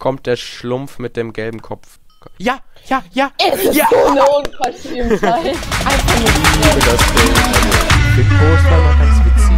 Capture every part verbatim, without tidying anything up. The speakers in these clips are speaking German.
kommt der Schlumpf mit dem gelben Kopf. Ja, ja, ja, Es ist ja. so eine Unverschämtheit. Einfach Ich nicht. liebe das Ding. Also, Big Post war mal ganz witzig.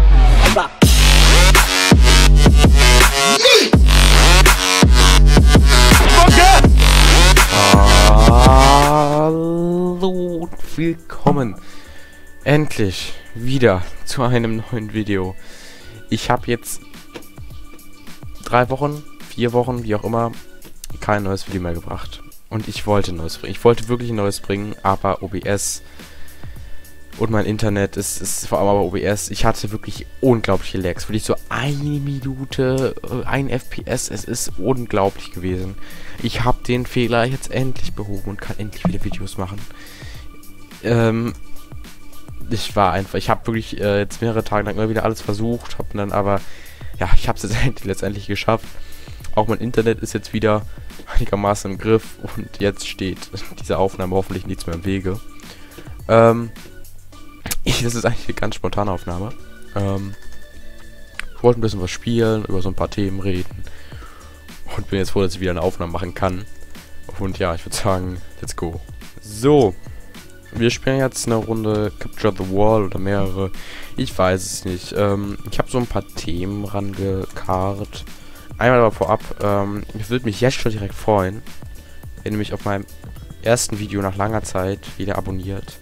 Hallo und willkommen endlich wieder zu einem neuen Video. Ich habe jetzt drei Wochen, vier Wochen, wie auch immer, kein neues Video mehr gebracht. Und ich wollte ein neues bringen. Ich wollte wirklich ein neues bringen, aber O B S und mein Internet ist, ist vor allem aber O B S. Ich hatte wirklich unglaubliche Lags. Wirklich so eine Minute, ein F P S. Es ist unglaublich gewesen. Ich habe den Fehler jetzt endlich behoben und kann endlich wieder Videos machen. Ähm, ich war einfach, ich habe wirklich äh, jetzt mehrere Tage lang immer wieder alles versucht, habe dann aber, ja, ich habe es jetzt endlich, letztendlich geschafft. Auch mein Internet ist jetzt wieder einigermaßen im Griff und jetzt steht dieser Aufnahme hoffentlich nichts mehr im Wege. Ähm, ich, das ist eigentlich eine ganz spontane Aufnahme. Ähm, ich wollte ein bisschen was spielen, über so ein paar Themen reden und bin jetzt froh, dass ich wieder eine Aufnahme machen kann. Und ja, ich würde sagen, let's go. So, wir spielen jetzt eine Runde Capture the Wall oder mehrere. Ich weiß es nicht. Ähm, ich habe so ein paar Themen rangekarrt. Einmal aber vorab, ähm, ich würde mich jetzt schon direkt freuen, wenn ihr mich auf meinem ersten Video nach langer Zeit wieder abonniert.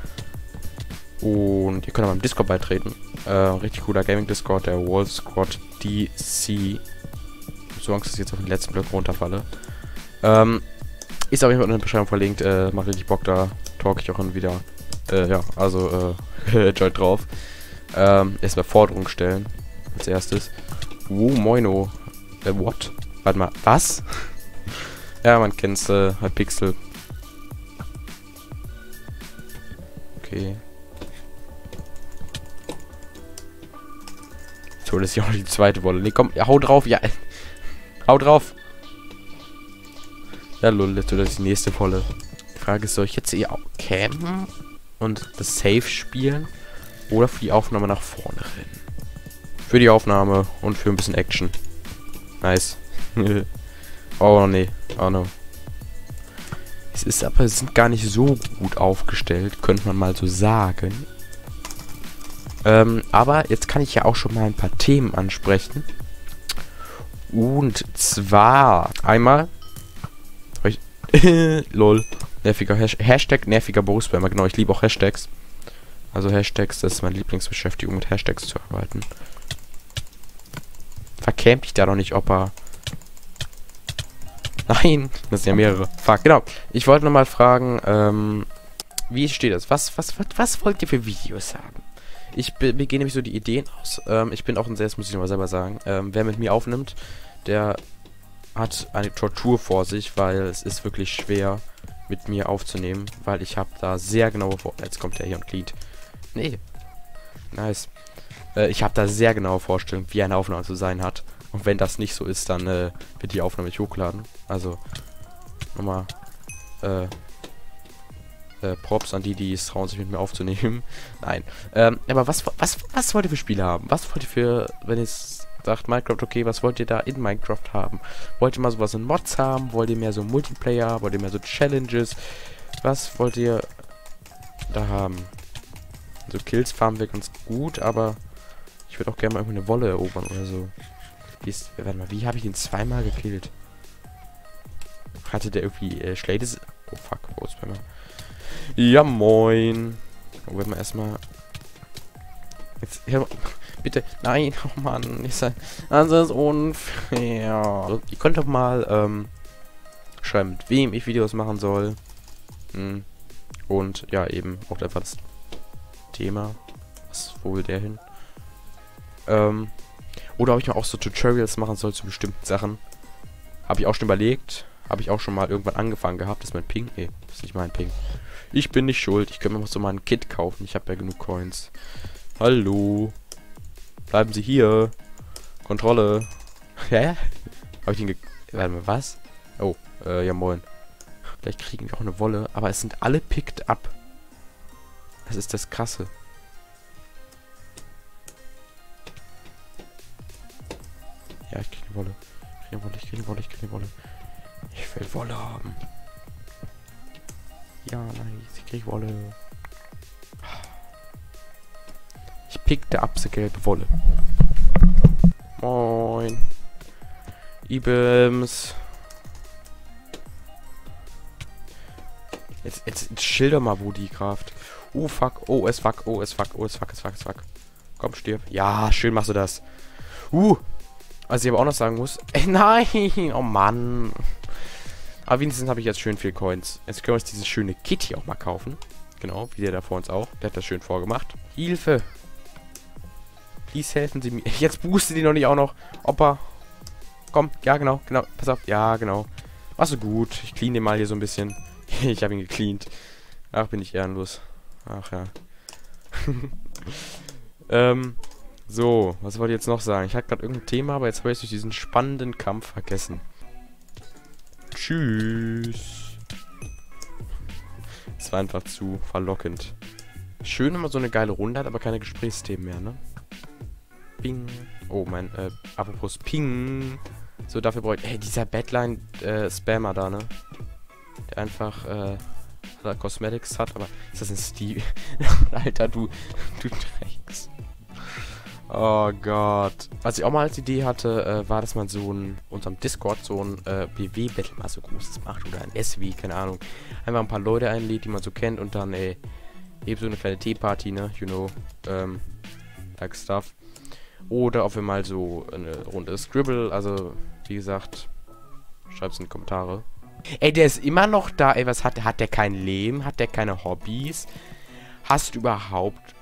Und ihr könnt auch meinem Discord beitreten. Äh, richtig cooler Gaming-Discord, der Wolf Squad D C. So Angst, dass ich jetzt auf den letzten Block runterfalle. Ähm, ist auf jeden Fall in der Beschreibung verlinkt. Äh, macht richtig Bock, da talk ich auch hin wieder. Äh, ja, also, äh, joint drauf. Ähm, erstmal Forderungen stellen. Als erstes. Uh, moino. Äh, what? Warte mal, was? Ja, man kennt's, äh, halt Pixel. Okay. So, das ist ja auch die zweite Wolle. Nee, komm, ja, hau drauf, ja. Hau drauf. Ja, lol, jetzt wird das die nächste Wolle. Die Frage ist, soll ich jetzt eher campen und das Safe spielen oder für die Aufnahme nach vorne rennen? Für die Aufnahme und für ein bisschen Action. Nice. Oh, nee. Oh, no. Es ist aber, es sind gar nicht so gut aufgestellt, könnte man mal so sagen. Ähm, aber jetzt kann ich ja auch schon mal ein paar Themen ansprechen. Und zwar einmal... Ich, lol. Nerviger Has Hashtag, nerviger Berufsspammer. Genau, ich liebe auch Hashtags. Also Hashtags, das ist meine Lieblingsbeschäftigung, mit Hashtags zu arbeiten. Verkämmt ich da doch nicht, ob er... Nein, das sind ja mehrere. Fuck, genau. Ich wollte nochmal fragen, ähm... wie steht das? Was, was, was, was wollt ihr für Videos haben? Ich be mir gehen nämlich so die Ideen aus. Ähm, ich bin auch ein sehr, das muss ich nochmal selber sagen. Ähm, wer mit mir aufnimmt, der hat eine Tortur vor sich, weil es ist wirklich schwer, mit mir aufzunehmen, weil ich habe da sehr genaue Vor... Jetzt kommt der hier und cleant. Nee. Nice. Äh, ich habe da sehr genaue Vorstellungen, wie eine Aufnahme zu sein hat. Und wenn das nicht so ist, dann äh, wird die Aufnahme nicht hochladen. Also, nochmal, äh... Äh, Props an die, die es trauen, sich mit mir aufzunehmen. Nein. Ähm, aber was, was, was wollt ihr für Spiele haben? Was wollt ihr für, wenn ihr sagt Minecraft, okay, was wollt ihr da in Minecraft haben? Wollt ihr mal sowas in Mods haben? Wollt ihr mehr so Multiplayer? Wollt ihr mehr so Challenges? Was wollt ihr da haben? So Kills farmen wäre ganz gut, aber ich würde auch gerne mal irgendwie eine Wolle erobern oder so. Wie ist, warte mal, wie habe ich den zweimal gekillt? Hatte der irgendwie äh, Schlades? Oh fuck, wo ist Spammer? Ja, moin. Oh, werden wir erstmal. Jetzt, ja, bitte. Nein, oh Mann. Ist ein, das ist unfair. Ihr könnt doch mal ähm, schreiben, mit wem ich Videos machen soll. Hm. Und ja, eben auch einfach das Thema. Was, wo will der hin? Ähm, oder ob ich mal auch so Tutorials machen soll zu bestimmten Sachen. Habe ich auch schon überlegt. Habe ich auch schon mal irgendwann angefangen gehabt. Das ist mein Ping. Nee, das ist nicht mein Ping. Ich bin nicht schuld. Ich könnte mir so mal ein Kit kaufen. Ich habe ja genug Coins. Hallo. Bleiben Sie hier. Kontrolle. Hä? Habe ich ihn ge... Warte mal, was? Oh, äh, ja moin. Vielleicht kriegen wir auch eine Wolle. Aber es sind alle picked up. Das ist das Krasse. Ja, ich krieg eine Wolle. kriege eine Wolle, ich kriege eine Wolle, ich kriege eine Wolle. Ich will Wolle haben. Ja, nein, ich kriege Wolle. Ich pickte ab, die gelbe Wolle. Moin. Ibims. Jetzt, jetzt, jetzt schilder mal, wo die Kraft. Oh fuck, oh es fuck, oh es fuck, oh es fuck, es fuck, es fuck. Komm, stirb. Ja, schön machst du das. Uh. Was ich aber auch noch sagen muss. Ey, nein, oh Mann. Aber wenigstens habe ich jetzt schön viel Coins. Jetzt können wir uns dieses schöne Kit hier auch mal kaufen. Genau, wie der da vor uns auch. Der hat das schön vorgemacht. Hilfe. Please helfen Sie mir. Jetzt boostet die noch nicht auch noch. Opa. Komm, ja genau, genau. Pass auf. Ja, genau. Ach so gut. Ich clean den mal hier so ein bisschen. Ich habe ihn gecleant. Ach, bin ich ehrenlos. Ach ja. ähm, so, was wollte ich jetzt noch sagen? Ich hatte gerade irgendein Thema, aber jetzt habe ich durch diesen spannenden Kampf vergessen. Tschüss. Es war einfach zu verlockend. Schön, wenn man so eine geile Runde hat, aber keine Gesprächsthemen mehr, ne? Ping. Oh, mein, äh, apropos Ping. So, dafür brauche ich... Ey, dieser Badline-Spammer äh, da, ne? Der einfach, äh... Cosmetics hat, aber ist das ein Steve? Alter, du, du Drecks. Oh Gott. Was ich auch mal als Idee hatte, äh, war, dass man so ein, unserem Discord so ein äh, B W-Battle mal so großes macht oder ein S W, keine Ahnung. Einfach ein paar Leute einlädt, die man so kennt und dann, ey, eben so eine kleine Teeparty, ne, you know, ähm, like stuff. Oder ob wir mal so eine Runde Scribble, also, wie gesagt, schreibt's in die Kommentare. Ey, der ist immer noch da. Ey, was hat der? Hat der kein Leben? Hat der keine Hobbys? Hast du überhaupt...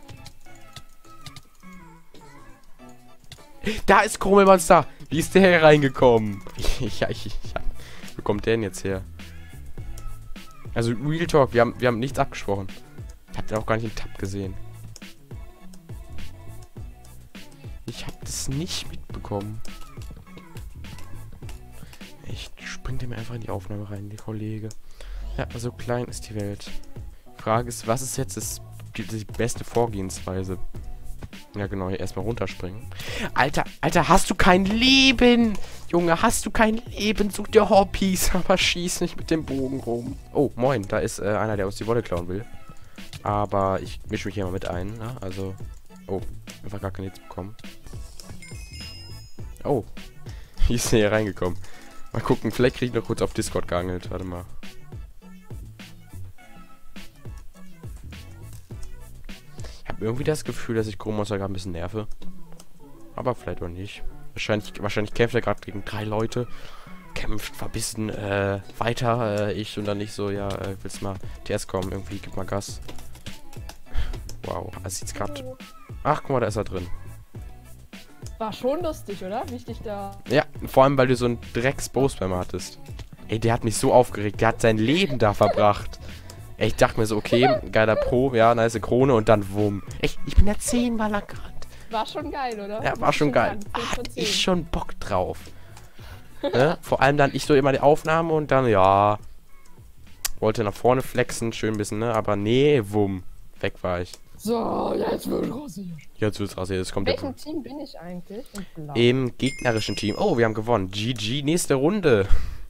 Da ist Krummelmonster. Wie ist der hier reingekommen? ja, ich, ich, wo kommt der denn jetzt her? Also, Real Talk. Wir haben, wir haben nichts abgesprochen. Ich hab den auch gar nicht im Tab gesehen. Ich hab das nicht mitbekommen. Ich springt mir einfach in die Aufnahme rein, die Kollege. Ja, so klein ist die Welt. Die Frage ist, was ist jetzt das, die, die beste Vorgehensweise? Ja, genau, hier erstmal runterspringen. Alter, Alter, hast du kein Leben? Junge, hast du kein Leben? Such dir Hobbys, aber schieß nicht mit dem Bogen rum. Oh, moin, da ist äh, einer, der uns die Wolle klauen will. Aber ich mische mich hier mal mit ein, ne? Also, oh, einfach gar kein Hits bekommen. Oh, wie ist der hier reingekommen? Mal gucken, vielleicht kriege ich noch kurz auf Discord geangelt. Warte mal. Ich habe irgendwie das Gefühl, dass ich Krummonster gerade ein bisschen nerve. Aber vielleicht auch nicht. Wahrscheinlich, wahrscheinlich kämpft er gerade gegen drei Leute. Kämpft verbissen äh, weiter. Äh, ich und dann nicht so, ja, äh, willst mal T S kommen? Irgendwie, gib mal Gas. Wow, also sieht's gerade... Ach, guck mal, da ist er drin. War schon lustig, oder? Wichtig da. Ja, vor allem, weil du so einen Drecks-Bowspammer hattest. Ey, der hat mich so aufgeregt. Der hat sein Leben da verbracht. Ey, ich dachte mir so, okay, geiler Pro, ja, nice Krone und dann wumm. Echt, ich bin ja zehnmal erkannt. War schon geil, oder? Ja, war schon geil. Hatte ich schon Bock drauf. Ne? Vor allem dann ich so immer die Aufnahme und dann, ja, wollte nach vorne flexen, schön ein bisschen, ne? Aber nee, wumm. Weg war ich. So, jetzt wird rasiert. Jetzt wird's rasiert. Jetzt kommt in welchem der... Team bin ich eigentlich? Blau. Im gegnerischen Team. Oh, wir haben gewonnen. G G, nächste Runde.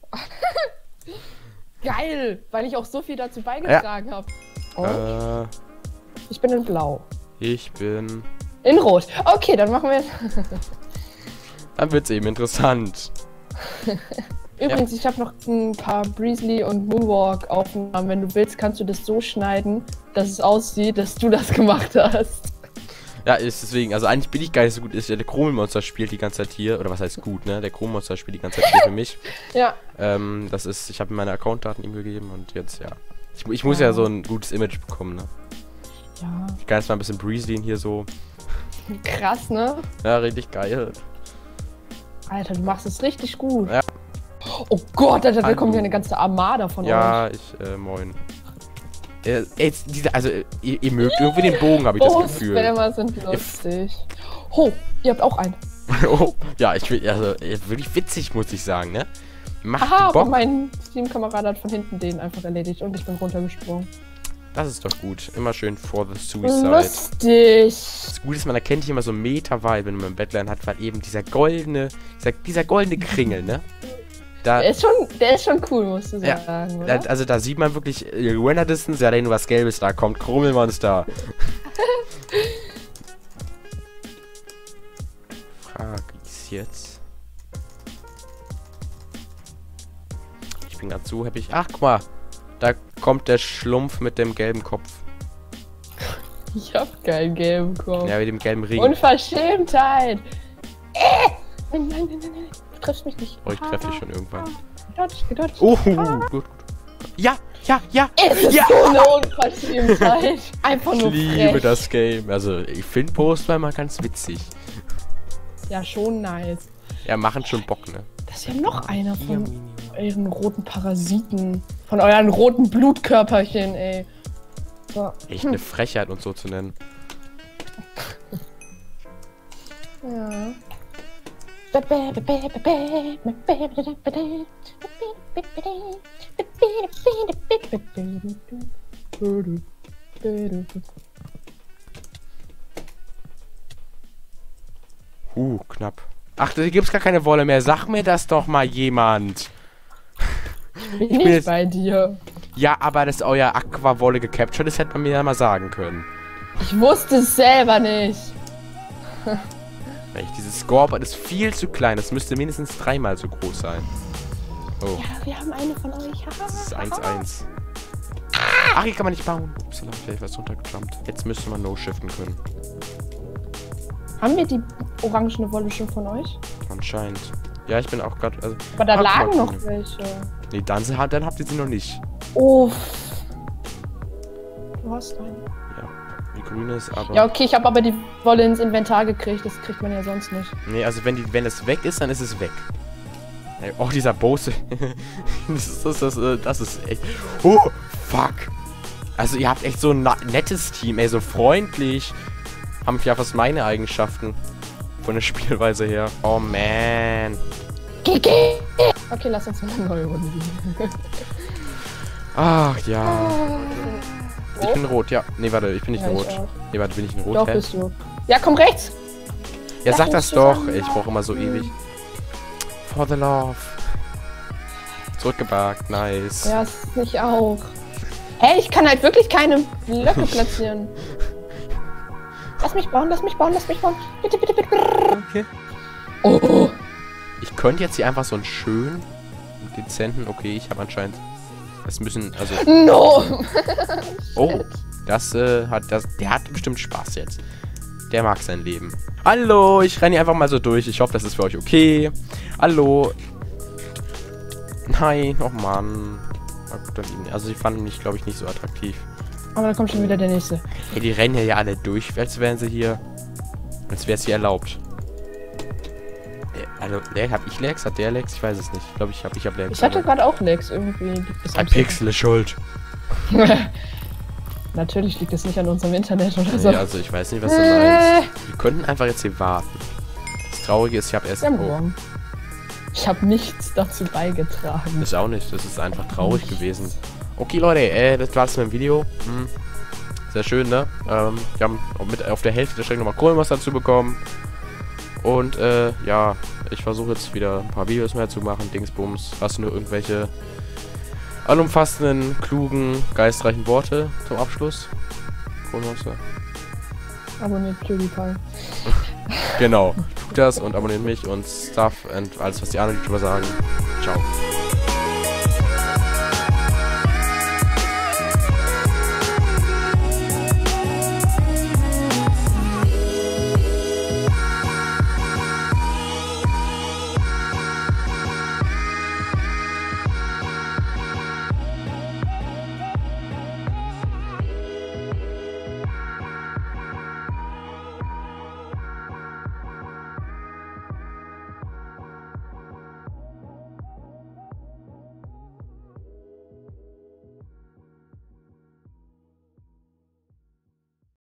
Geil, weil ich auch so viel dazu beigetragen ja. habe. Oh. Äh, ich bin in Blau. Ich bin... In Rot. Okay, dann machen wir... Dann wird's eben interessant. Übrigens, ja. Ich habe noch ein paar Breezely und Moonwalk Aufnahmen. Wenn du willst, kannst du das so schneiden, dass es aussieht, dass du das gemacht hast. Ja, ist deswegen, also eigentlich bin ich gar nicht so gut. Ist ja der Krummelmonster spielt die ganze Zeit hier, oder was heißt gut, ne? Der Krummelmonster spielt die ganze Zeit hier für mich. Ja. Ähm, das ist, ich habe meine Accountdaten ihm gegeben und jetzt, ja. Ich, ich muss ja. ja so ein gutes Image bekommen, ne? Ja. Ich kann jetzt mal ein bisschen Breezely hier so. Krass, ne? Ja, richtig geil. Alter, du machst es richtig gut. Ja. Oh Gott, Alter, da Hallo. kommt ja eine ganze Armada von ja, euch. Ja, ich, äh, moin. Äh, jetzt, diese, also, ihr, ihr mögt irgendwie den Bogen, habe ich oh, das Gefühl. Spammer sind lustig. Oh, ihr habt auch einen. Oh, ja, ich will, also, wirklich witzig, muss ich sagen, ne? Macht Aha, Bock. aber mein Teamkamerad hat von hinten den einfach erledigt und ich bin runtergesprungen. Das ist doch gut. Immer schön for the suicide. Lustig. Das Gute ist, man erkennt hier immer so Meta-Vibe, wenn man Badland hat, weil eben dieser goldene, dieser, dieser goldene Kringel, ne? Da, Der ist schon, der ist schon cool, musst du Ja, sagen, da, oder? also da sieht man wirklich, äh, Winner Distance, ja, da nur was Gelbes, da kommt Krummelmonster. Frag ich's jetzt. Ich bin ganz so happy. Ach, guck mal. Da kommt der Schlumpf mit dem gelben Kopf. Ich hab keinen gelben Kopf. Ja, mit dem gelben Ring. Unverschämtheit! Äh! Nein, nein, nein, nein, nein. Du triffst mich nicht. Oh, ich treffe dich schon irgendwann. Gedodged, gedodged. Oh, gut, gut. Ja, ja, ja. Es ist ja. so eine Unverschämtheit. Einfach nur Ich liebe frech. das Game. Also, ich finde Postman mal ganz witzig. Ja, schon nice. Ja, machen schon Bock, ne? Das ist ja noch einer von euren roten Parasiten. Von euren roten Blutkörperchen, ey. So. Echt eine Frechheit, uns so zu nennen. Ja. Uh, knapp. Ach, da gibt's gar keine Wolle mehr. Sag mir das doch mal jemand. Bin bin nicht jetzt- bei dir. Ja, aber dass euer Aqua-Wolle gecaptured ist, hätte man mir ja mal sagen können. Ich wusste es selber nicht. Echt, dieses Scoreboard ist viel zu klein. Das müsste mindestens dreimal so groß sein. Oh, Ja, wir haben eine von euch. das ist eins eins. Ach, hier kann man nicht bauen. Upsala, vielleicht was runtergejumpt. Jetzt müsste man no-shiften können. Haben wir die orangene Wolle schon von euch? Anscheinend. Ja, ich bin auch gerade... Also, Aber da Ah, guck lagen mal, noch guck mal. welche. nee, dann, sie- dann habt ihr sie noch nicht. Uff. Du hast eine. Ja, die grüne ist aber... Ja, okay, ich habe aber die Wolle ins Inventar gekriegt. Das kriegt man ja sonst nicht. Nee, also wenn die, wenn es weg ist, dann ist es weg. Ey, oh, dieser Bose. das, ist, das, das, äh, das ist echt... Oh, fuck. Also ihr habt echt so ein na- nettes Team, ey, so freundlich. Haben ja fast meine Eigenschaften. Von der Spielweise her. Oh, man. Okay, lass uns mal eine neue Runde gehen. Ach, ja. Ich Oh. bin rot, ja. Nee, warte, ich bin nicht Ja, in ich rot. auch. Nee, warte, bin ich in rot? Doch, Hä? bist du. Ja, komm rechts. Ja, Lass sag uns das doch. zusammen Ey, ich brauche immer so ewig. For the love. Zurückgebackt, nice. Ja, ist nicht auch. Hey, ich kann halt wirklich keine Blöcke platzieren. Lass mich bauen, lass mich bauen, lass mich bauen. Bitte, bitte, bitte. Okay. Oh. Ich könnte jetzt hier einfach so einen schönen, dezenten, okay, ich habe anscheinend, das müssen, also, No. oh, das äh, hat, das, der hat bestimmt Spaß jetzt. Der mag sein Leben. Hallo, ich renne hier einfach mal so durch, ich hoffe, das ist für euch okay. Hallo. Nein, oh Mann. Na gut, dann- Also, die fanden mich, glaube ich, nicht so attraktiv. Aber da kommt schon wieder der nächste. Hey, die rennen hier ja alle durch, als wären sie hier, als wäre es hier erlaubt. Äh, Also, Lag, hab ich Lags? Hat der Lags? Ich weiß es nicht. Ich glaube, ich habe ich hab Lags. Ich hatte aber- gerade auch Lags irgendwie. Liegt das Ein am Pixel ist schuld. Natürlich liegt es nicht an unserem Internet oder so. Nee, also ich weiß nicht, was du meinst. Wir könnten einfach jetzt hier warten. Das Traurige ist, ich habe erst... Wir haben Oh, gewonnen. Ich habe nichts dazu beigetragen. das auch nicht. Das ist einfach traurig gewesen. Okay, Leute, äh, das war's mit dem Video. Hm. Sehr schön, ne? Ähm, wir haben auch mit auf der Hälfte der Strecke nochmal Kohlenwasser dazu bekommen. Und, äh, ja, ich versuche jetzt wieder ein paar Videos mehr zu machen. Dingsbums. Hast du nur irgendwelche allumfassenden, klugen, geistreichen Worte zum Abschluss? Kohlenwasser. Abonniert PewDiePie. Genau. Tut das und abonniert mich und Stuff und alles, was die anderen YouTuber sagen. Ciao.